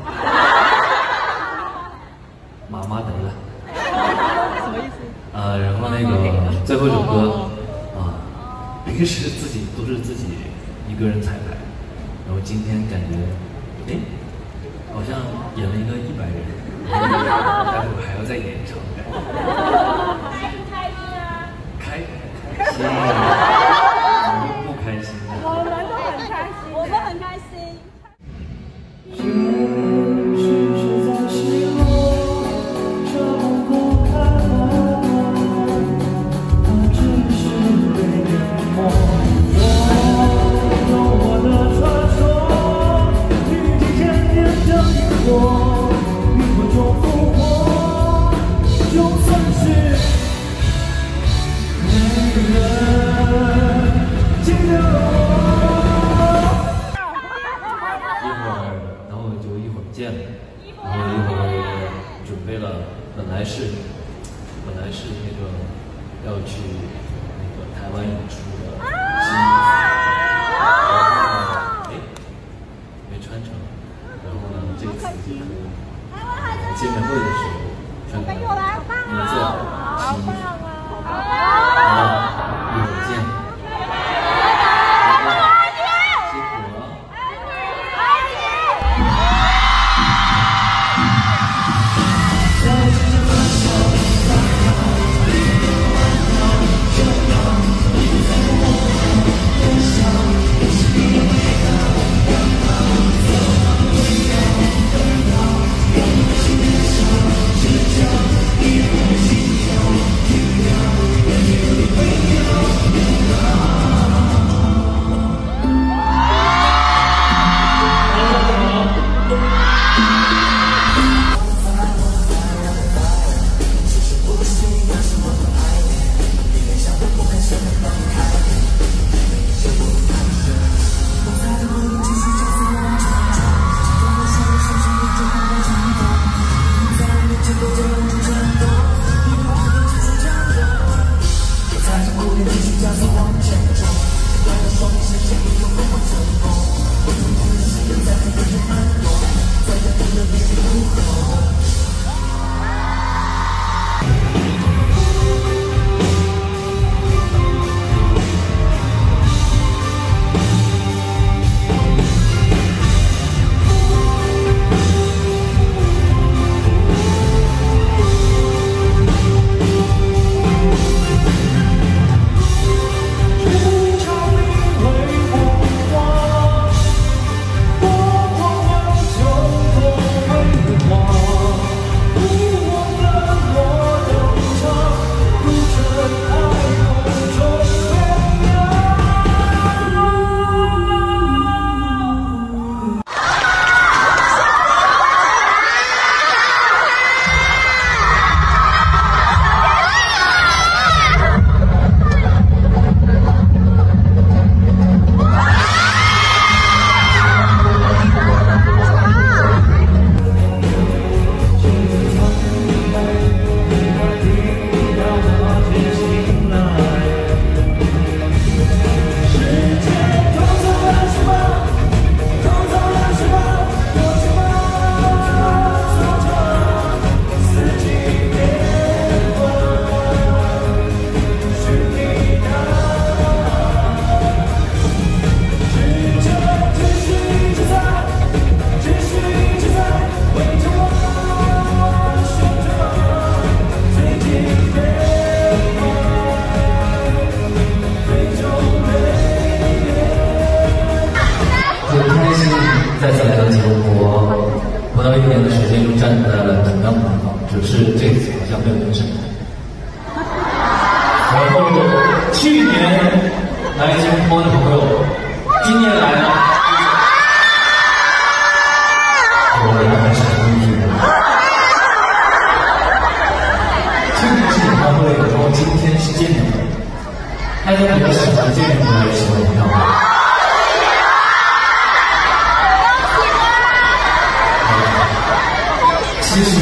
妈妈得了。 什么意思？ 然后那个最后一首歌平时自己都是自己一个人彩排，然后今天感觉，哎，好像演了一个100人，待会还要再演一场。 开不开心啊？ 开心，不开心的。 我们都很开心， 我们很开心。 见了，然后一会儿准备了，本来是那个要去那个台湾演出的新衣服，然后呢，没穿成，然后呢，这次就可以见面会的时候穿个颜色新衣服，一会儿见。 再次来到吉隆坡，不到1年的时间就站在了同样的地方，只是这次好像没有跟上。然后去年来吉隆坡的朋友，今年来了，果然还是很厉害。去年是演唱会，然后今天是见面会，大家比较喜欢见面会还是喜欢演唱会？其实，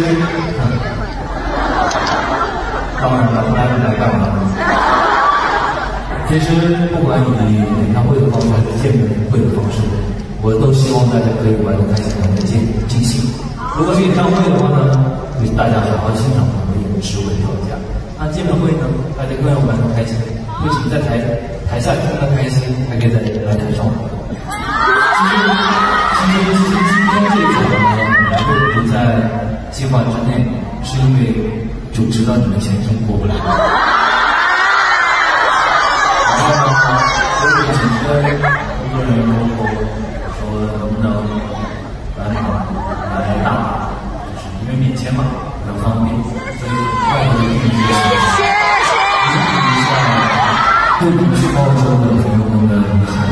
当然了，来干嘛呢？其实不管以演唱会的方式还是见面会的方式， 我都希望大家可以玩得开心，玩得尽兴。如果是演唱会的话呢，就大家好好欣赏我们的演出和票价。那见面会呢，大家更要玩得开心，不仅在台下听得开心，还可以在台上玩。其实今天这一场呢，能够不在计划之内，是因为就知道你们签证过不了。然后呢，我也请跟工作人员沟通，说能不能来大马，就是因为免签嘛，比较方便，所以快乐的预约，弥补一下不能去澳洲的朋友们的遗憾。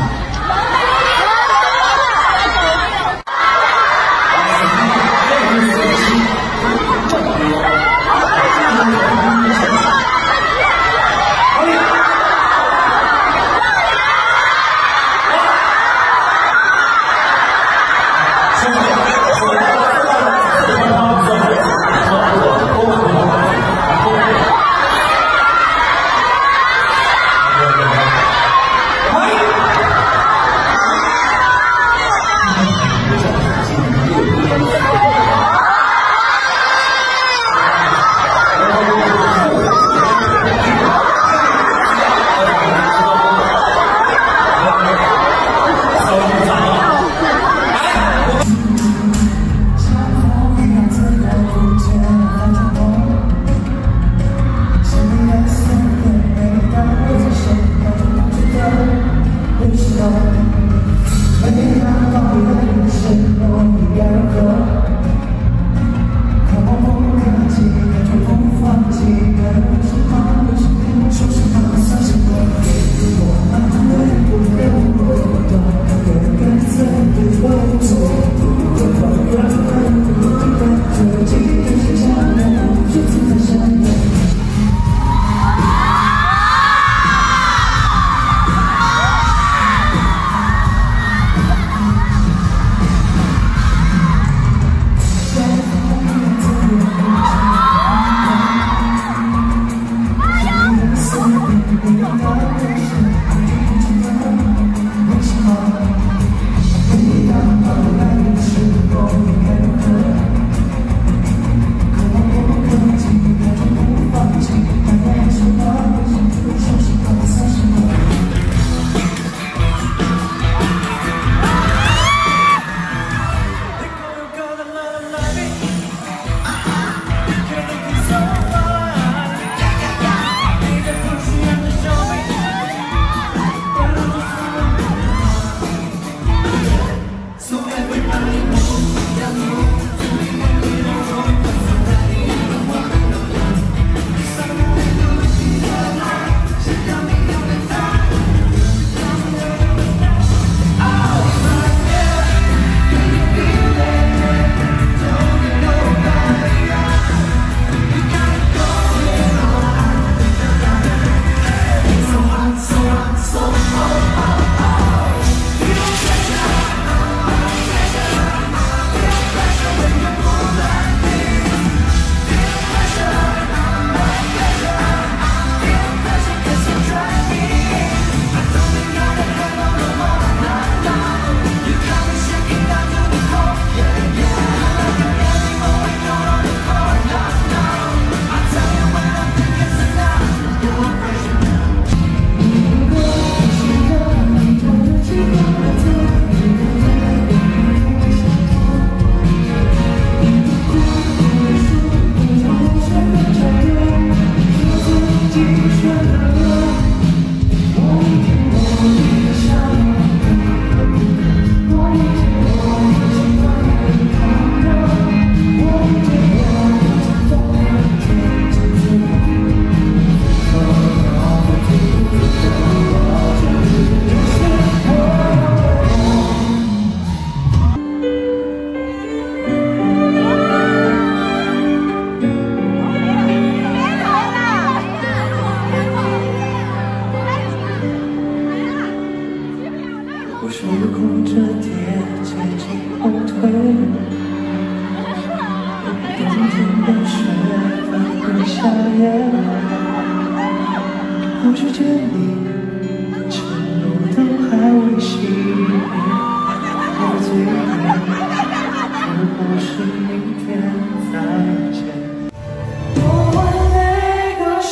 是明天再见。我问那个谁，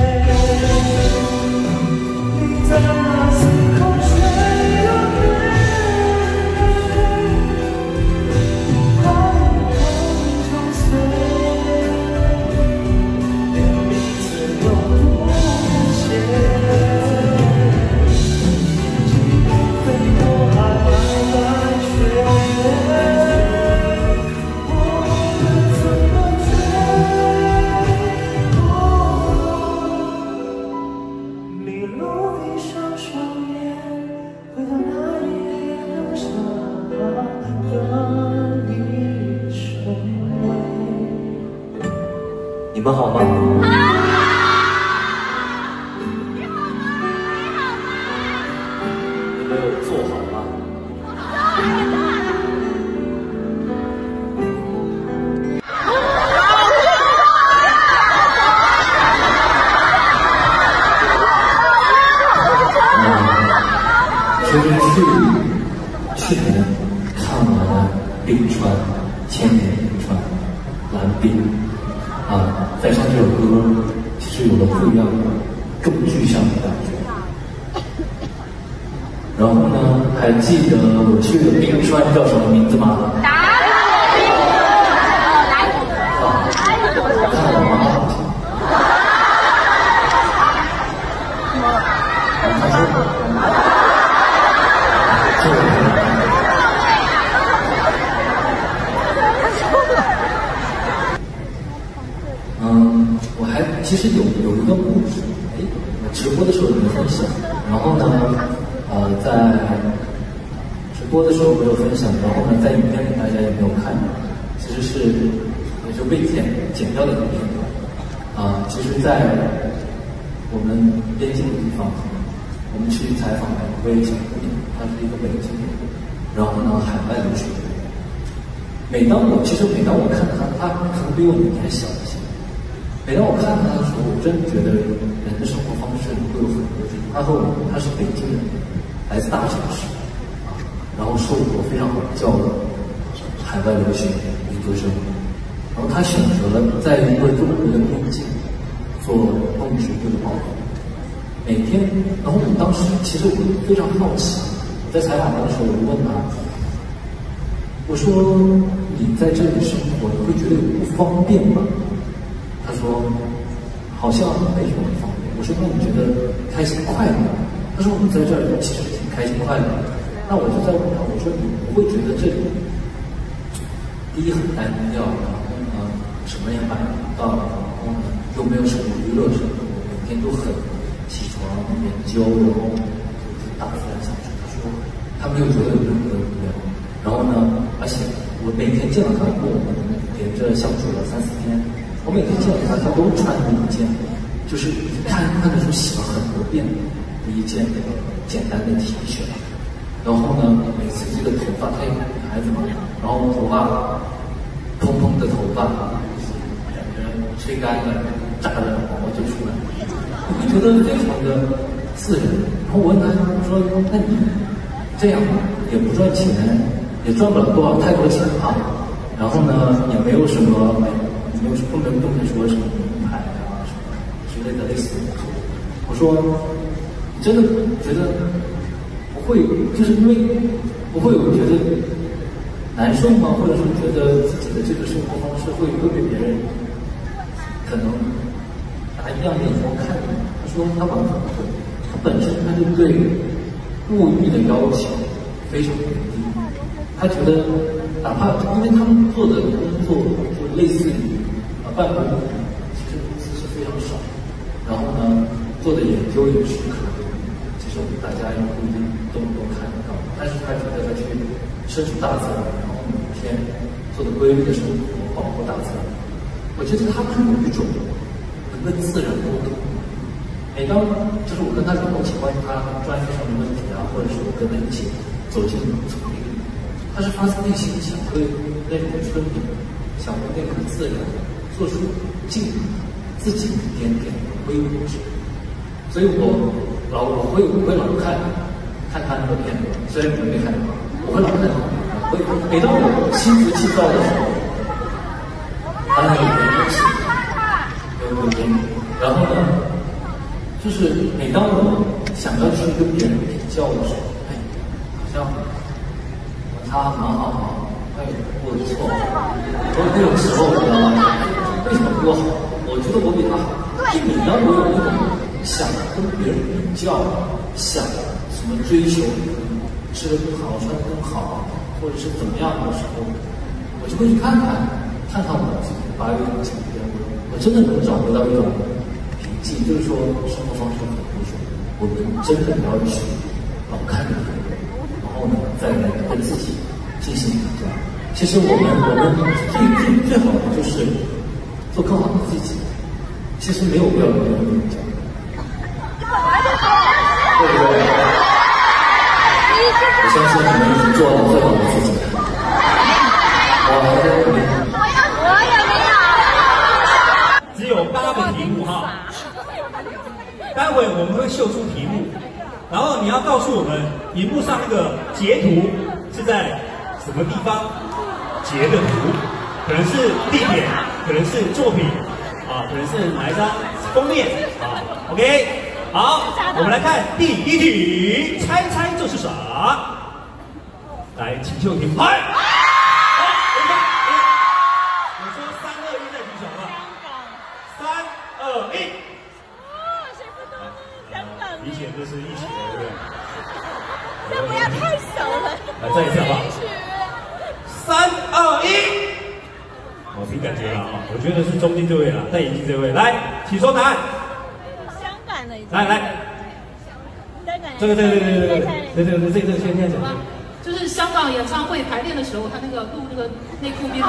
你在那时候睡了没？花红就碎，连名字都不写。飞过海来雪，我们怎么追？迷路闭上双眼，回到那一留下的一生泪。你们好吗？你们有做好吗？其实去年看完了冰川、千年冰川、蓝冰再唱这首歌，其实有了不一样的、更具象的感觉。然后呢，还记得我去的冰川叫什么名字吗？看我妈好像。他说。我还其实有一个故事，我直播的时候没分享，然后呢，在直播的时候没有分享，然后呢，在影片里大家也没有看，其实是也就被剪掉的一个片段。其实，在我们边境的地方，我们去采访一位小姑娘，她是一个北京人，然后呢，海外留学。每当我看到她可能比我年纪还小一些。每当我看到她的时候，我真的觉得人的生活方式会有很多种。她是北京人，来自大城市，然后受过非常好的教育，海外留学研究生，然后她选择了在一个中国的边境做动植物的保护。每天，然后我当时其实我非常好奇，我在采访她的时候，我就问她，我说你在这里生活，你会觉得有不方便吗？他说好像没什么不方便。我说那你觉得开心快乐？他说我们在这儿其实挺开心快乐的。那我就在问他，我说你不会觉得这里第一很单调，然后呢什么也买不到，然后呢又没有什么娱乐生活，每天都很起床研究，然后就是大自然相处。他说他没有觉得有任何的无聊。然后呢，而且我每天见到他，跟我们连着相处了3-4天。我每天见到他，他都穿着一件，就是看得出洗了很多遍的一件简单的 T 恤。然后呢，每次这个头发，她也女孩子嘛，然后头发蓬蓬的头发，两个人吹干了，炸了毛就出来，我会觉得非常的自然。然后我问他，我说：“那你这样也不赚钱，也赚不了太多钱啊。然后呢，也没有什么。”不能说什么名牌啊什么之类的类似的。我说，你真的觉得不会，就是因为不会有觉得难受吗？或者说觉得自己的这个生活方式会被别人可能拿一样的眼光看你？他说他完全不会，他本身他就对物欲的要求非常的低。他觉得哪怕因为他们做的工作就类似于办公室，其实公司是非常少，然后呢，做的研究也是可能，其实我们大家也不一定都能够看得到，但是他觉得他去身处大自然，然后每天做的规律的生活，保护大自然，我觉得他们有一种能跟自然沟通。每当就是我跟他聊起关于他专业上的问题啊，或者是我跟他一起走进丛林，他是发自内心想对那种村民，想对那个自然。做出自己一点点的微物质，所以我会老看他那个片段，虽然你们没看到，我会老看他。每当我心浮气躁的时候， 然后呢，就是每当我想要去跟别人比较的时候，哎，好像他蛮好，哎，我不错，然后那种时候，你知道吗？为什么比我好？我觉得我比他好。就每当我有那种想跟别人比较，想什么追求吃得更好、穿得更好，或者是怎么样的时候，我就会去看我自己，把有一种情绪，我真的能找回到一种平静。就是说，生活方式很多种，我们真的要去看着别人，然后呢，再来跟自己进行比较。其实我们最好的就是做更好的自己。其实没有必要跟别人比较，对不对？我相信你们已经做到最好的自己了。我还在努力。 我也没有。 只有8个题目哈，待会我们会秀出题目，然后你要告诉我们荧幕上那个截图是在什么地方截的图，可能是地点，可能是作品。可能是哪一张封面啊 ？OK， 好，我们来看第1题，猜这是啥？来，请秀题目。来，我说3、2、1再举手吧。3、2、1。 谁不懂香港？ 明显这是一起的，对不对？ 这不要太熟了。 来，再一次好不好？3、2、1。我凭感觉了啊，我觉得是中间这位了，戴眼镜这位，来，请说答案。 香港的， 来，这个，先讲。 就是香港演唱会排练的时候，他那个露那个内裤边边。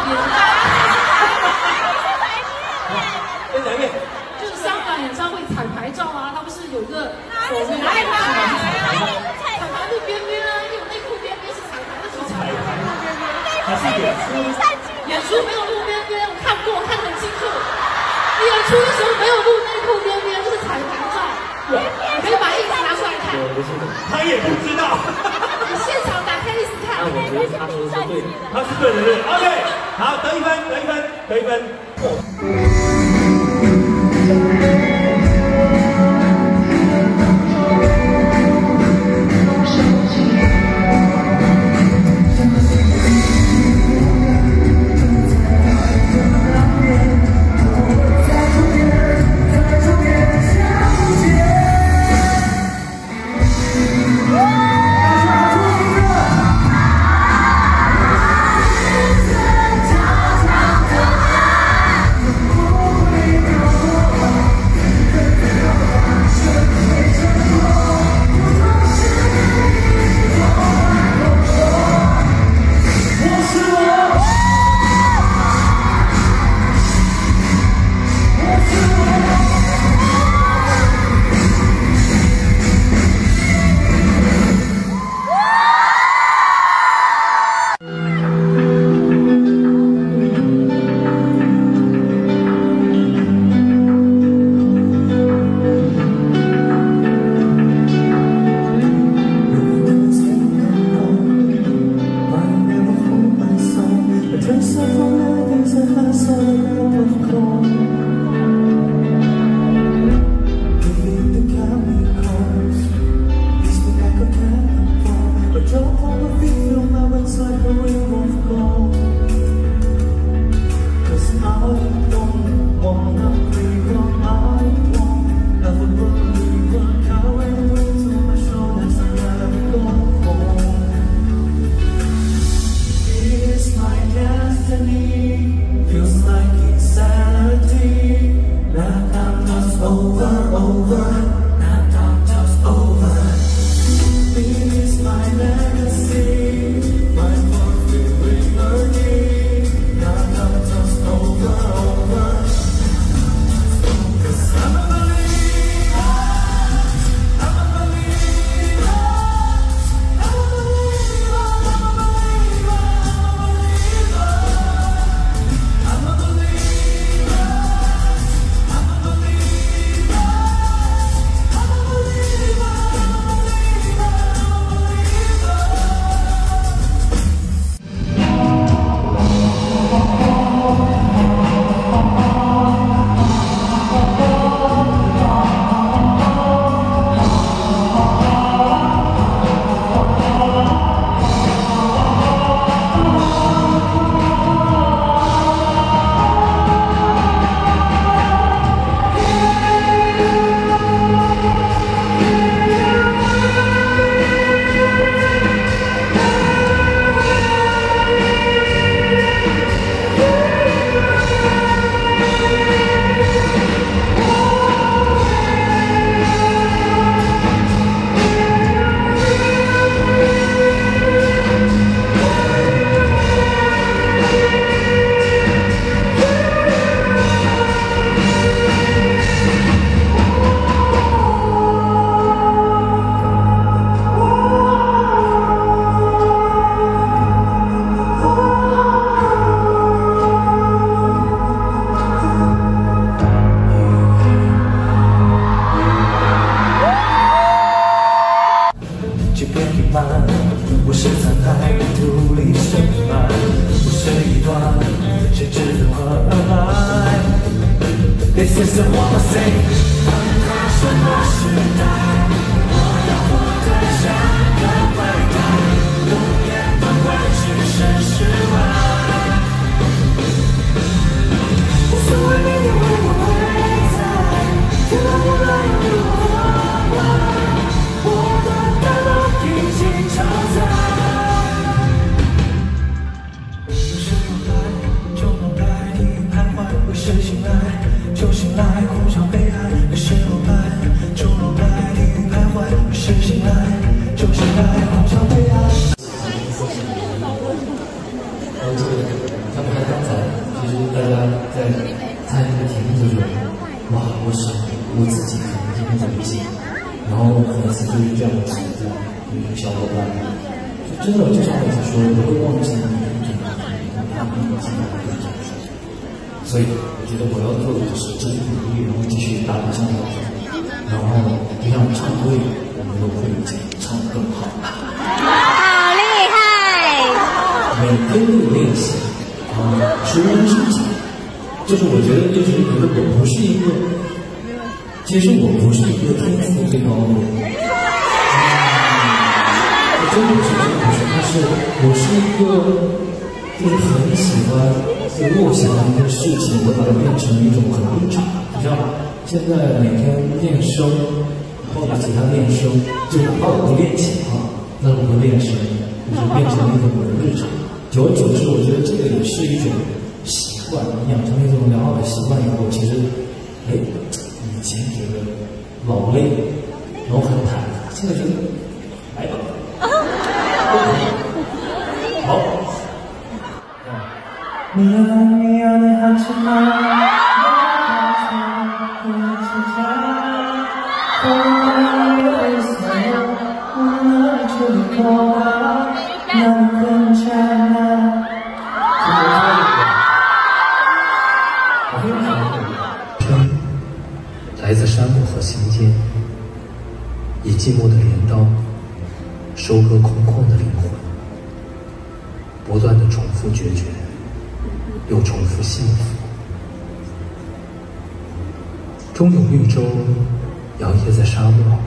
再讲一遍。 就是香港演唱会彩排照啊，他不是有一个手那个彩排路边边啊，有内裤边边是彩排的时候。 彩排。还是演出？ 演出没有路边边，我看过，我看得很清楚。演出的时候没有路内裤边边，就是彩排照。你可以把意思拿出来看。 他也不知道。 你现场打开意思看。 那我觉得他说的是对的。 他是对的，对 ，OK， 好，得一分。 This is what I say。分开什么时代？我要活得像个坏蛋，不言不管只是失败。无所谓明天会不会在，天荒不乱又如何来？我的大脑已经超载。有时有来就能来，你徘徊，有时醒来就醒来，空想悲哀。有时有来就能来，你徘徊，有时醒来就醒来，空想悲哀。 刚才其实大家在猜这个题目的时候，哇，我自己可能今天怎么记，然后粉丝就是这样子的，小伙伴，就真的就像我说，我会忘记所以我觉得我要做的就是继续努力，然后继续打上挑战，然后就像唱歌一样，我们都会唱得更好。 好厉害！ 每天都有练习，熟能生巧。就是我觉得，就是觉得我不是一个，其实我不是一个天赋最高的人，我真的不是，但是我是一个。就是很喜欢，就默想一件事情，我把它变成一种很日常。你像现在每天练声，然后拿吉他练声，就哪怕我不练琴啊，那我会练声，就是变成一种我的日常。久而久之，我觉得这个也是一种习惯，你养成一种良好的习惯以后，其实，以前觉得老累，然后很忐忑，现在觉得来吧，好。 미안해 하지마 너의 있어요 오늘 죽을 거야 난 괜찮아 来自山木和行间，以寂寞的镰刀收割空旷的灵魂，不断的重复决绝。 又重复幸福，终有绿洲摇曳在沙漠。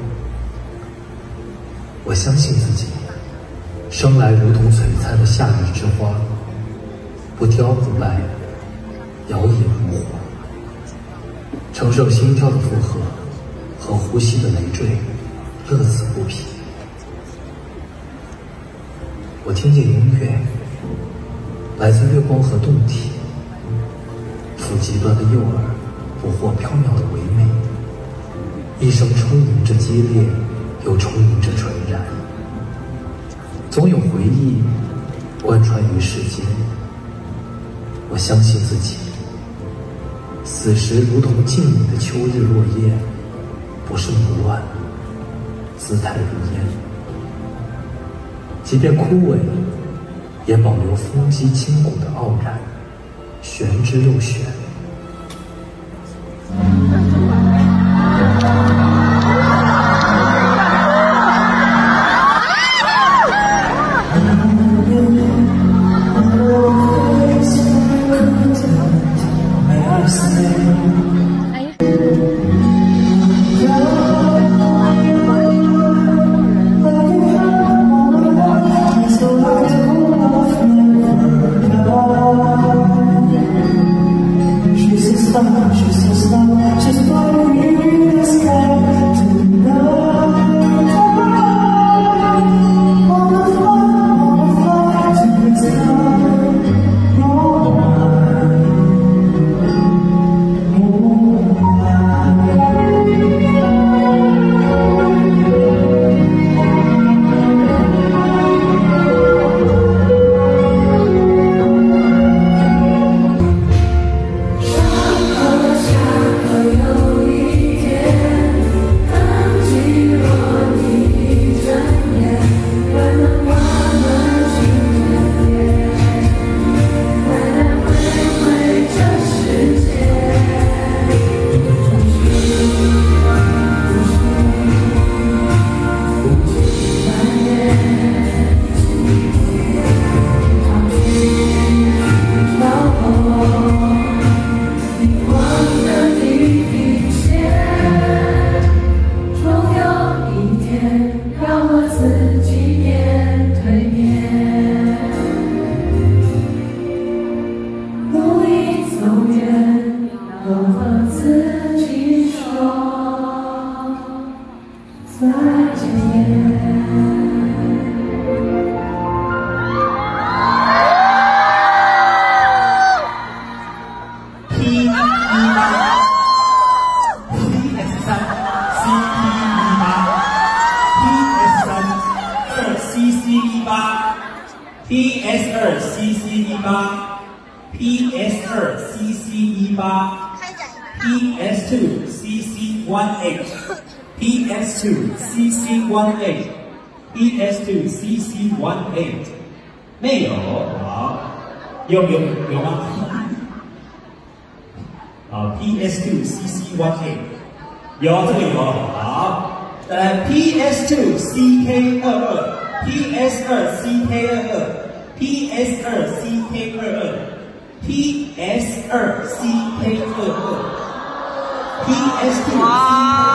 我相信自己，生来如同璀璨的夏日之花，不挑不赖，摇曳如火，承受心跳的负荷和呼吸的累赘，乐此不疲。我听见音乐。 来自月光和动体，抚极端的诱饵，捕获缥缈的唯美，一生充盈着激烈，又充盈着纯然。总有回忆贯穿于世间。我相信自己，死时如同静谧的秋日落叶，不是不乱，姿态如烟，即便枯萎。 也保留风肌筋骨的傲然，玄之又玄。 有一天。 PS2CC18 没有，好，有吗？好 ，PS2CC18 有，这个有，好，再来 PS2CK22，PS2CK22，PS2CK22，PS2CK22。PS2